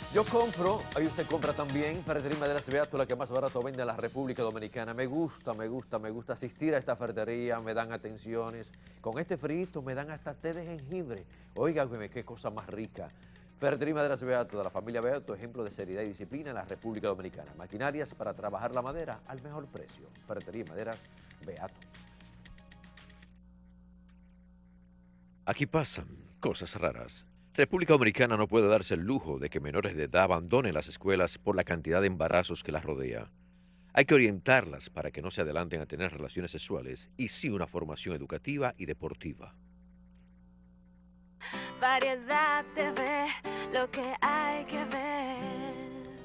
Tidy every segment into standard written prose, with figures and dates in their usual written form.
Yo compro, ahí usted compra también, Ferretería Maderas Beato, la que más barato vende en la República Dominicana. Me gusta asistir a esta ferretería, me dan atenciones. Con este frito me dan hasta té de jengibre. Óigame, qué cosa más rica. Ferretería Maderas Beato, de la familia Beato, ejemplo de seriedad y disciplina en la República Dominicana. Maquinarias para trabajar la madera al mejor precio. Ferretería Maderas Beato. Aquí pasan cosas raras. República Dominicana no puede darse el lujo de que menores de edad abandonen las escuelas por la cantidad de embarazos que las rodea. Hay que orientarlas para que no se adelanten a tener relaciones sexuales y sí una formación educativa y deportiva. Variedad TV, lo que hay que ver.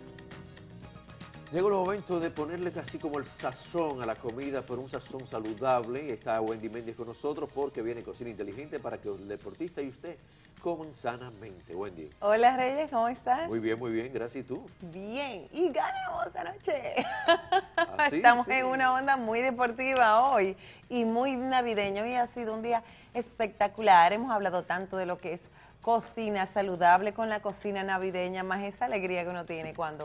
Llegó el momento de ponerle casi como el sazón a la comida, pero un sazón saludable. Está Wendy Méndez con nosotros porque viene Cocina Inteligente para que el deportista y usted coman sanamente. Wendy. Hola Reyes, ¿cómo estás? Muy bien, gracias. ¿Y tú? Bien, y ganamos anoche. Sí, Estamos sí. en una onda muy deportiva hoy y muy navideño y ha sido un día espectacular. Hemos hablado tanto de lo que es cocina saludable con la cocina navideña, más esa alegría que uno tiene cuando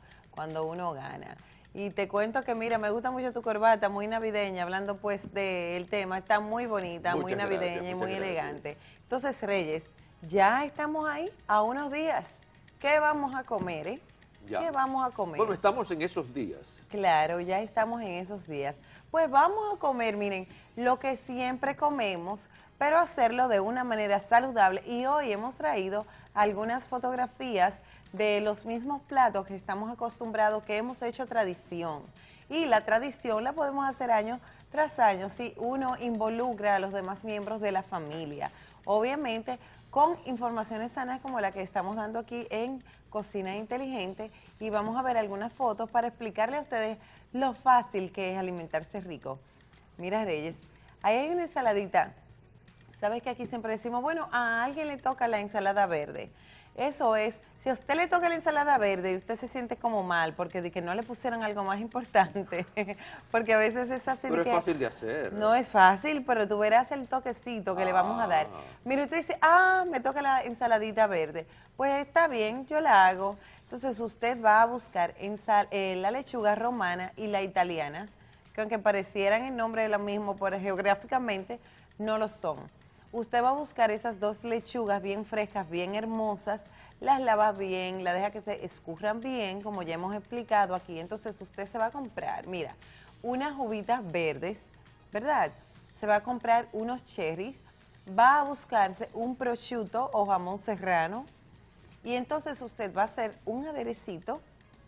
uno gana. Y te cuento que mira, me gusta mucho tu corbata, muy navideña, hablando pues del tema, está muy bonita, muy Muchas gracias, navideña y muy muchas gracias. elegante. Entonces Reyes, ya estamos ahí a unos días. ¿Qué vamos a comer, Ya. ¿Qué vamos a comer? Bueno, estamos en esos días. Claro, ya estamos en esos días. Pues vamos a comer, miren, lo que siempre comemos, pero hacerlo de una manera saludable. Y hoy hemos traído algunas fotografías de los mismos platos que estamos acostumbrados, que hemos hecho tradición. Y la tradición la podemos hacer año tras año si uno involucra a los demás miembros de la familia. Obviamente con informaciones sanas como la que estamos dando aquí en Cocina Inteligente, y vamos a ver algunas fotos para explicarle a ustedes lo fácil que es alimentarse rico. Mira Reyes, ahí hay una ensaladita. Sabes que aquí siempre decimos, bueno, a alguien le toca la ensalada verde. Eso es, si a usted le toca la ensalada verde y usted se siente como mal porque de que no le pusieron algo más importante, porque a veces es así. Pero de es que fácil de hacer. no es fácil, pero tú verás el toquecito que le vamos a dar. Mire, usted dice, me toca la ensaladita verde. Pues está bien, yo la hago. Entonces usted va a buscar la lechuga romana y la italiana, que aunque parecieran el nombre de lo mismo, pero geográficamente no lo son. Usted va a buscar esas dos lechugas bien frescas, bien hermosas, las lava bien, la deja que se escurran bien, como ya hemos explicado aquí. Entonces usted se va a comprar, mira, unas uvitas verdes, ¿verdad? Se va a comprar unos cherries, va a buscarse un prosciutto o jamón serrano, y entonces usted va a hacer un aderecito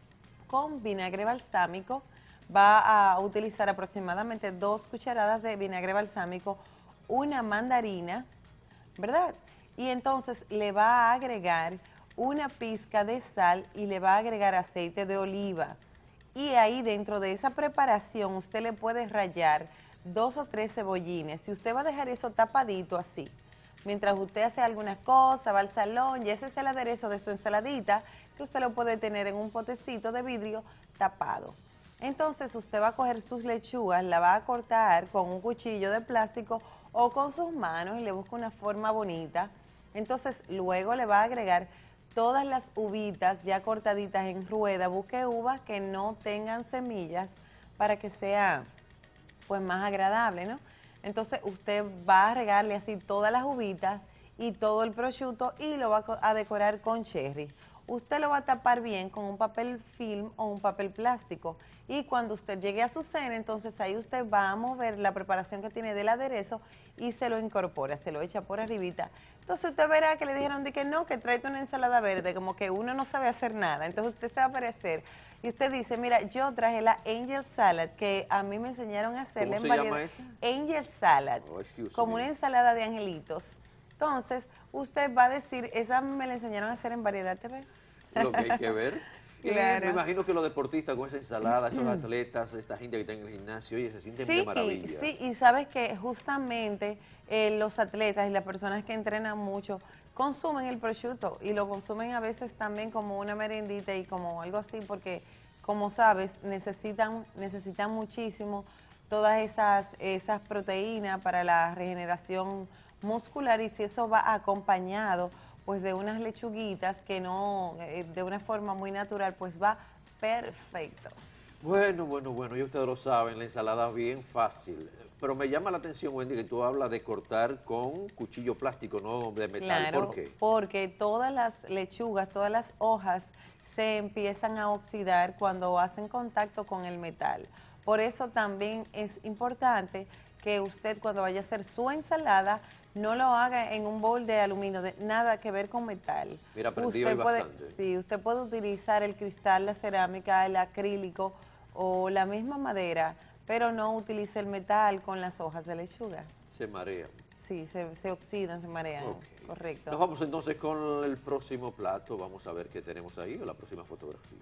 con vinagre balsámico. Va a utilizar aproximadamente 2 cucharadas de vinagre balsámico, una mandarina, ¿verdad? Y entonces le va a agregar una pizca de sal y le va a agregar aceite de oliva. Y ahí dentro de esa preparación usted le puede rallar 2 o 3 cebollines. Si usted va a dejar eso tapadito así, mientras usted hace algunas cosas, va al salón, y ese es el aderezo de su ensaladita, que usted lo puede tener en un potecito de vidrio tapado. Entonces usted va a coger sus lechugas, la va a cortar con un cuchillo de plástico o con sus manos y le busca una forma bonita. Entonces luego le va a agregar todas las uvitas ya cortaditas en rueda. Busque uvas que no tengan semillas para que sea pues más agradable, ¿no? Entonces usted va a regarle así todas las uvitas y todo el prosciutto y lo va a decorar con cherry. Usted lo va a tapar bien con un papel film o un papel plástico, y cuando usted llegue a su cena, entonces ahí usted va a mover la preparación que tiene del aderezo y se lo incorpora, se lo echa por arribita. Entonces usted verá que le dijeron de que no, que tráete una ensalada verde, como que uno no sabe hacer nada. Entonces usted se va a aparecer y usted dice, mira, yo traje la Angel Salad, que a mí me enseñaron a hacerla ¿Cómo en se variedad. llama esa? Angel Salad, Oh, excuse como me. una ensalada de angelitos. Entonces, usted va a decir, esa me la enseñaron a hacer en Variedad TV. Lo que hay que ver. Y me Claro. imagino que los deportistas con esa ensalada, esos atletas, esta gente que está en el gimnasio, oye, se sienten de Sí, maravilla. y sabes que justamente los atletas y las personas que entrenan mucho consumen el prosciutto, y lo consumen a veces también como una merendita y como algo así, porque como sabes, necesitan muchísimo todas esas proteínas para la regeneración muscular, y si eso va acompañado pues de unas lechuguitas que no, de una forma muy natural, pues va perfecto. Bueno, ya ustedes lo saben, la ensalada bien fácil. Pero me llama la atención, Wendy, que tú hablas de cortar con cuchillo plástico, no de metal. Claro, ¿Por qué? porque todas las lechugas, todas las hojas se empiezan a oxidar cuando hacen contacto con el metal. Por eso también es importante que usted cuando vaya a hacer su ensalada no lo haga en un bowl de aluminio, de nada que ver con metal. Mira, aprendí hoy bastante. Sí, usted puede utilizar el cristal, la cerámica, el acrílico o la misma madera, pero no utilice el metal con las hojas de lechuga. Se marea. Sí, se oxidan, se marean, Ok. correcto. Nos vamos entonces con el próximo plato. Vamos a ver qué tenemos ahí o la próxima fotografía.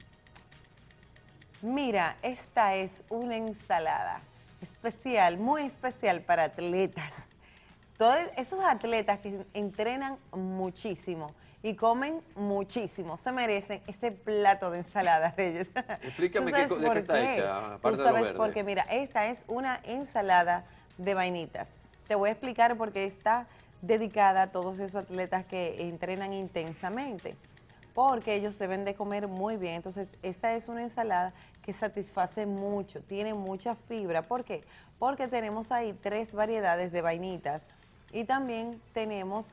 Mira, esta es una ensalada especial, muy especial para atletas. Todos esos atletas que entrenan muchísimo y comen muchísimo, se merecen este plato de ensalada, Reyes. Explícame ¿Tú sabes de qué por está qué? hecha, Tú aparte de lo sabes verde. porque, mira, esta es una ensalada de vainitas. Te voy a explicar por qué está dedicada a todos esos atletas que entrenan intensamente, porque ellos deben de comer muy bien. Entonces, esta es una ensalada que satisface mucho, tiene mucha fibra. ¿Por qué? Porque tenemos ahí 3 variedades de vainitas y también tenemos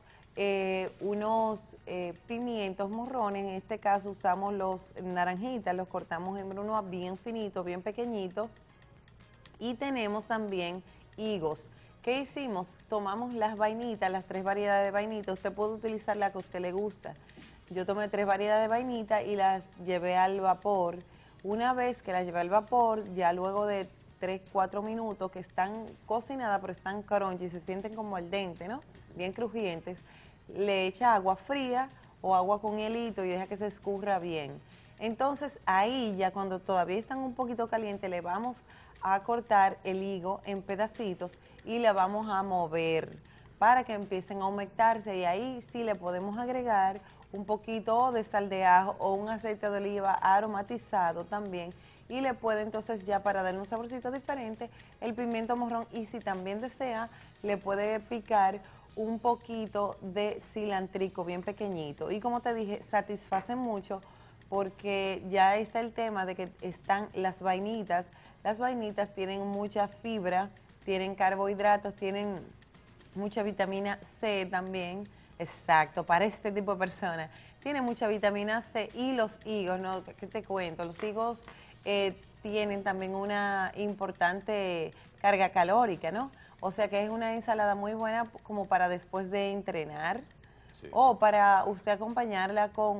unos pimientos morrones. En este caso usamos los naranjitas, los cortamos en brunoa bien finitos, bien pequeñitos. Y tenemos también higos. ¿Qué hicimos? Tomamos las vainitas, las 3 variedades de vainitas. Usted puede utilizar la que a usted le gusta. Yo tomé 3 variedades de vainita y las llevé al vapor. Una vez que las llevé al vapor, ya luego de 3, 4 minutos que están cocinadas, pero están crunchy, se sienten como al dente, ¿no? Bien crujientes, le echa agua fría o agua con hielito y deja que se escurra bien. Entonces ahí ya cuando todavía están un poquito calientes, le vamos a cortar el higo en pedacitos y le vamos a mover para que empiecen a humectarse y ahí sí le podemos agregar un poquito de sal de ajo o un aceite de oliva aromatizado también y le puede entonces ya para darle un saborcito diferente el pimiento morrón y si también desea le puede picar un poquito de cilantrico bien pequeñito y como te dije satisface mucho porque ya está el tema de que están las vainitas tienen mucha fibra, tienen carbohidratos, tienen mucha vitamina C también, exacto, para este tipo de personas. Tiene mucha vitamina C y los higos, ¿no? ¿Qué te cuento? Los higos tienen también una importante carga calórica, ¿no? O sea que es una ensalada muy buena como para después de entrenar Sí. o para usted acompañarla con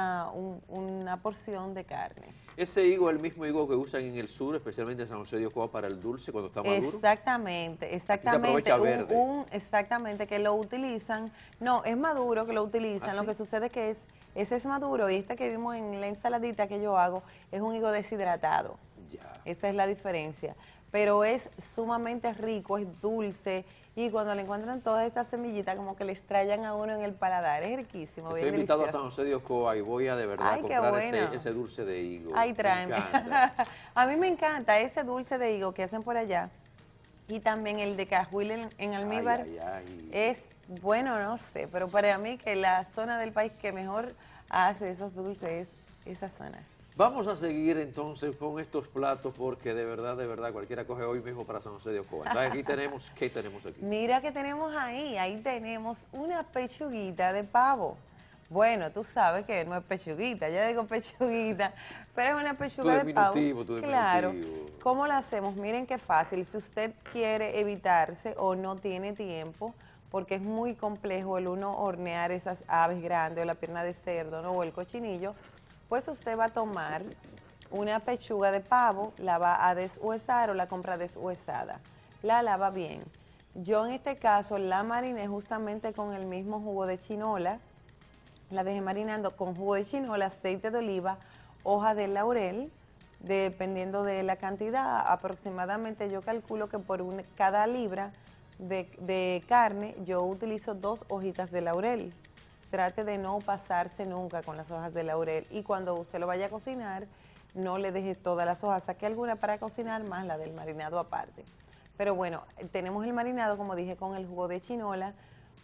una porción de carne. Ese higo es el mismo higo que usan en el sur, especialmente en San José de Ocoa para el dulce cuando está maduro. Exactamente, aprovecha verde. Exactamente, que lo utilizan, no, es maduro que lo utilizan, ¿Ah, lo sí? que sucede que ese es maduro y este que vimos en la ensaladita que yo hago es un higo deshidratado, Ya. esa es la diferencia, pero es sumamente rico, es dulce y cuando le encuentran todas estas semillitas como que le estrellan a uno en el paladar, es riquísimo, Estoy bien invitado a delicioso. San José de Ocoa y voy a de verdad Ay, qué comprar bueno. ese dulce de higo. Ay, Me tráeme. encanta. A mí me encanta ese dulce de higo que hacen por allá y también el de cajuil en almíbar. Ay, ay, ay. Es bueno, no sé, pero para mí que la zona del país que mejor hace esos dulces es esa zona. Vamos a seguir entonces con estos platos porque de verdad, cualquiera coge hoy mismo para San José de Ocoa. Entonces aquí tenemos, ¿qué tenemos aquí? Mira que tenemos ahí tenemos una pechuguita de pavo. Bueno, tú sabes que no es pechuguita, yo digo pechuguita, pero es una pechuga de pavo. Tu Claro. diminutivo. ¿Cómo la hacemos? Miren qué fácil. Si usted quiere evitarse o no tiene tiempo, porque es muy complejo el uno hornear esas aves grandes o la pierna de cerdo, ¿no? O el cochinillo, pues usted va a tomar una pechuga de pavo, la va a deshuesar o la compra deshuesada. La lava bien. Yo en este caso la mariné justamente con el mismo jugo de chinola. La dejé marinando con jugo de chinola, aceite de oliva, hoja de laurel, dependiendo de la cantidad. Aproximadamente yo calculo que por cada libra de carne yo utilizo 2 hojitas de laurel. Trate de no pasarse nunca con las hojas de laurel y cuando usted lo vaya a cocinar, no le deje todas las hojas, saque alguna para cocinar más la del marinado aparte. Pero bueno, tenemos el marinado, como dije, con el jugo de chinola,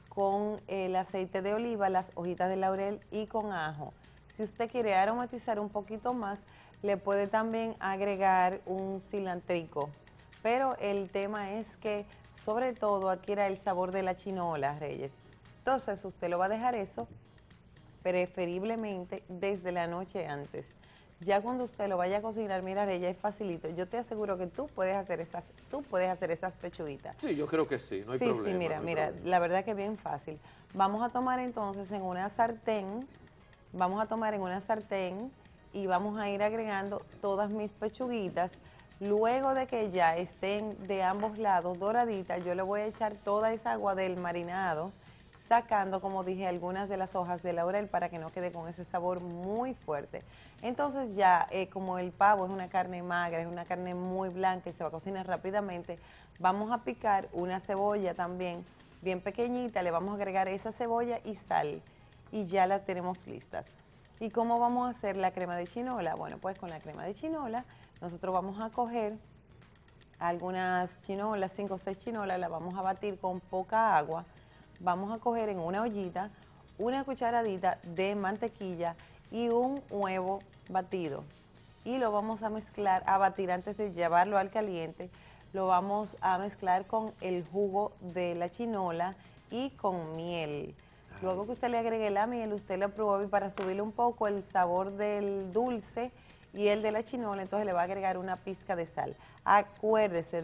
con el aceite de oliva, las hojitas de laurel y con ajo. Si usted quiere aromatizar un poquito más, le puede también agregar un cilantrico. Pero el tema es que sobre todo adquiera el sabor de la chinola, Reyes. Entonces usted lo va a dejar eso preferiblemente desde la noche antes. Ya cuando usted lo vaya a cocinar, mira, Reyes, es facilito. Yo te aseguro que tú puedes hacer esas pechuguitas. Sí, yo creo que sí, no hay Sí, problema. sí, mira, no hay mira, problema. la verdad que es bien fácil. Vamos a tomar entonces en una sartén, y vamos a ir agregando todas mis pechuguitas. Luego de que ya estén de ambos lados doraditas, yo le voy a echar toda esa agua del marinado, sacando, como dije, algunas de las hojas de laurel para que no quede con ese sabor muy fuerte. Entonces ya, como el pavo es una carne magra, es una carne muy blanca y se va a cocinar rápidamente, vamos a picar una cebolla también bien pequeñita, le vamos a agregar esa cebolla y sal y ya la tenemos listas. ¿Y cómo vamos a hacer la crema de chinola? Bueno, pues con la crema de chinola nosotros vamos a coger algunas chinolas, 5 o 6 chinolas, las vamos a batir con poca agua. Vamos a coger en una ollita una cucharadita de mantequilla y un huevo batido. Y lo vamos a mezclar, a batir antes de llevarlo al caliente. Lo vamos a mezclar con el jugo de la chinola y con miel. Luego que usted le agregue la miel, usted lo pruebe para subirle un poco el sabor del dulce y el de la chinola, entonces le va a agregar una pizca de sal. Acuérdese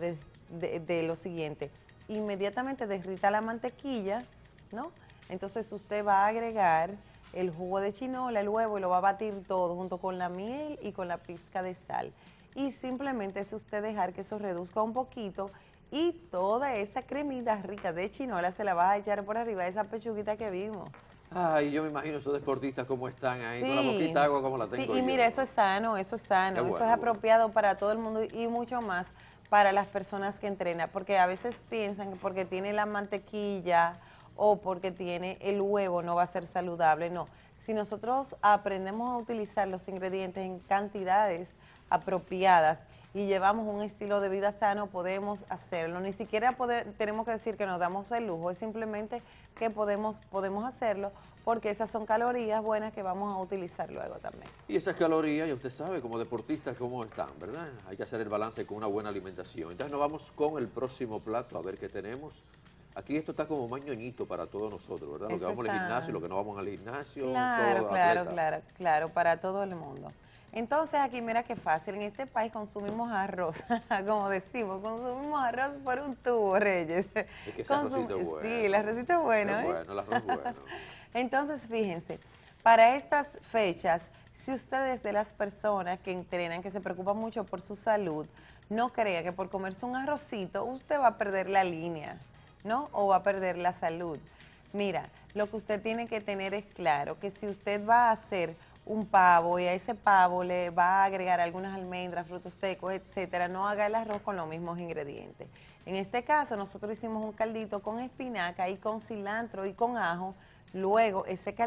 de lo siguiente, inmediatamente derrita la mantequilla, ¿no? Entonces usted va a agregar el jugo de chinola, el huevo y lo va a batir todo junto con la miel y con la pizca de sal. Y simplemente es usted dejar que eso reduzca un poquito y toda esa cremita rica de chinola se la va a echar por arriba de esa pechuguita que vimos. Ay, yo me imagino esos deportistas cómo están ahí, con la Sí, boquita de agua como la sí, tengo y yo. mira, eso es sano, Qué eso bueno, es bueno. apropiado para todo el mundo y mucho más para las personas que entrenan, porque a veces piensan que porque tiene la mantequilla o porque tiene el huevo no va a ser saludable, no. Si nosotros aprendemos a utilizar los ingredientes en cantidades apropiadas y llevamos un estilo de vida sano, podemos hacerlo. Ni siquiera tenemos que decir que nos damos el lujo, es simplemente que podemos hacerlo porque esas son calorías buenas que vamos a utilizar luego también. Y esas calorías, ya usted sabe, como deportistas, cómo están, ¿verdad? Hay que hacer el balance con una buena alimentación. Entonces nos vamos con el próximo plato, a ver qué tenemos. Aquí esto está como mañoñito para todos nosotros, ¿verdad? Lo que Eso vamos al está- gimnasio, lo que no vamos al gimnasio, Claro, todo claro, atleta. claro, claro, para todo el mundo. Entonces aquí mira qué fácil, en este país consumimos arroz, como decimos, consumimos arroz por un tubo, Reyes. Es que ese arrocito es bueno. Sí, el arrocito es bueno, Es ¿eh? bueno, el arroz es bueno. Entonces, fíjense, para estas fechas, si usted es de las personas que entrenan, que se preocupan mucho por su salud, no crea que por comerse un arrocito usted va a perder la línea, ¿no? O va a perder la salud. Mira, lo que usted tiene que tener es claro que si usted va a hacer un pavo y a ese pavo le va a agregar algunas almendras, frutos secos, etcétera, no haga el arroz con los mismos ingredientes. En este caso, nosotros hicimos un caldito con espinaca y con cilantro y con ajo. Luego, en ese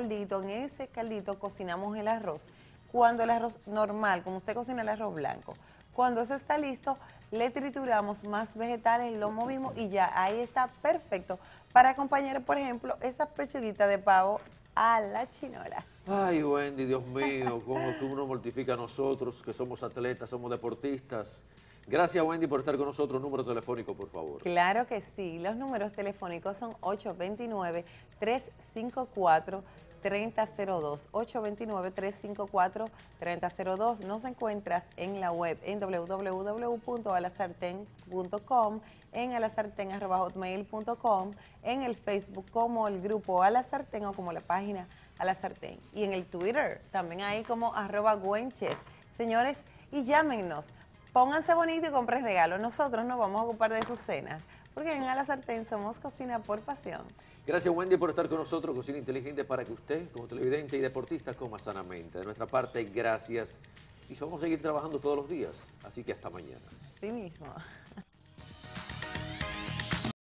caldito cocinamos el arroz. Cuando el arroz normal, como usted cocina el arroz blanco, cuando eso está listo, le trituramos más vegetales, lo movimos y ya ahí está perfecto para acompañar, por ejemplo, esas pechuguitas de pavo a la chinola. Ay, Wendy, Dios mío, cómo tú nos mortifica a nosotros, que somos atletas, somos deportistas. Gracias, Wendy, por estar con nosotros. Número telefónico, por favor. Claro que sí, los números telefónicos son 829-354-3002, 829-354-3002. Nos encuentras en la web en www.alasarten.com, en alasarten@hotmail.com, en el Facebook como el grupo A la Sartén o como la página A la Sartén. Y en el Twitter, también ahí como @Gwenchef. Señores, y llámenos. Pónganse bonito y compren regalos. Nosotros nos vamos a ocupar de sus cenas, porque en A la Sartén somos cocina por pasión. Gracias, Wendy, por estar con nosotros. Cocina inteligente para que usted, como televidente y deportista, coma sanamente. De nuestra parte, gracias. Y vamos a seguir trabajando todos los días. Así que hasta mañana. Sí mismo.